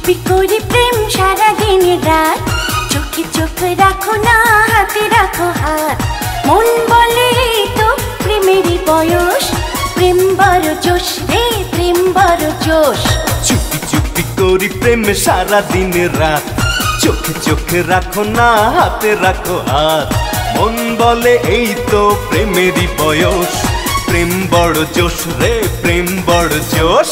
চুপি করে প্রেম সারা দিন রাত, চোখে চোখ রাখো না হাতে রাখো হাত। মন বলে এই তো প্রেমেরই বয়স, প্রেম বড় জোশ রে প্রেম বড় জোশ। চুপি চুপি করি প্রেম সারা দিন রাত, চোখে চোখে রাখো না হাতে রাখো হাত। মন বলে এই তো প্রেমেরই বয়স, প্রেম বড় জোশ রে প্রেম বড় জোশ।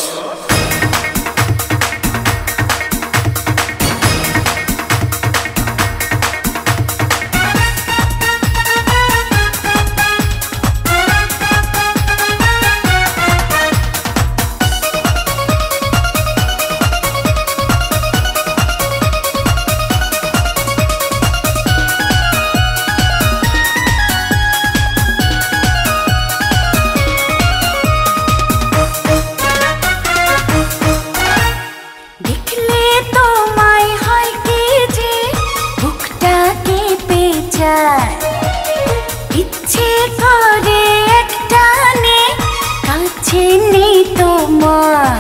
ইচ্ছে করে একটানে কাছে নেই তোমার,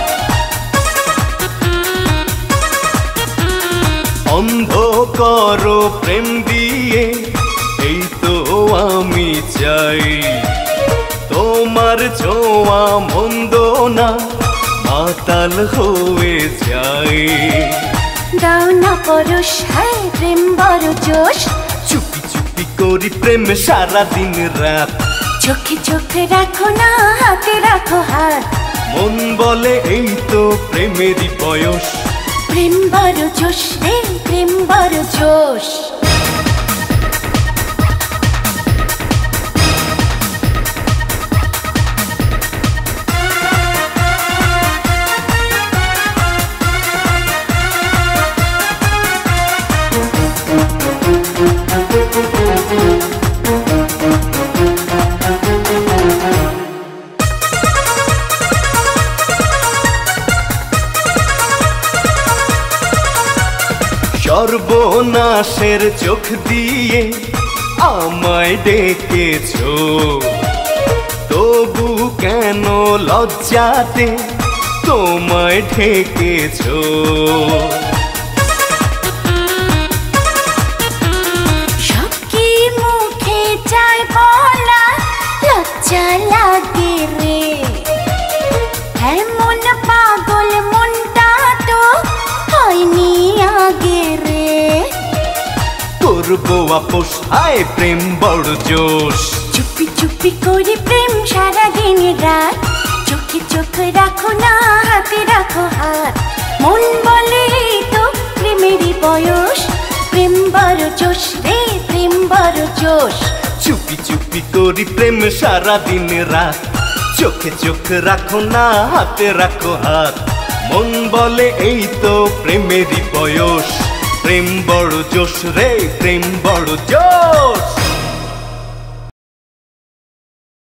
অন্ধ করো প্রেম দিয়ে এই তো আমি চাই। তোমার ছোঁয়া মন্দ না মাতাল হয়ে যাই। দাও না পরশ হায় প্রেম বড় জোশ, চুপি চুপি করি প্রেম সারা দিন রাত, চোখে চোখে রাখো না হাতে রাখো হাত। মন বলে এই তো প্রেমেরই বয়স, প্রেম বড় জোশ রে প্রেম বড় জোশ। সর্বনাশের চোখ দিয়ে আমায় ডেকেছো, তবু কেন লজ্জাতে তোমায় ঢেকেছো। সব কি মুখে চাই বলা, লজ্জা লাগে রে, এমন পাগল মনটা তো হয়নি আগে রে। করবো আপোষ হায় প্রেম বড় জোশ, চুপি চুপি করি প্রেম সারা দিন রাত, চোখে চোখ রাখো না হাতে রাখো হাত। মন বলে এই তো প্রেমেরই বয়স, প্রেম বড় জোশ রে প্রেম বড় জোশ। চুপি চুপি করি প্রেম সারা দিন রাত, চোখে চোখ রাখো না হাতে রাখো হাত। মন বলে এই তো প্রেমেরই বয়স, প্রেম বড় জোশ রে প্রেম বড় জোশ।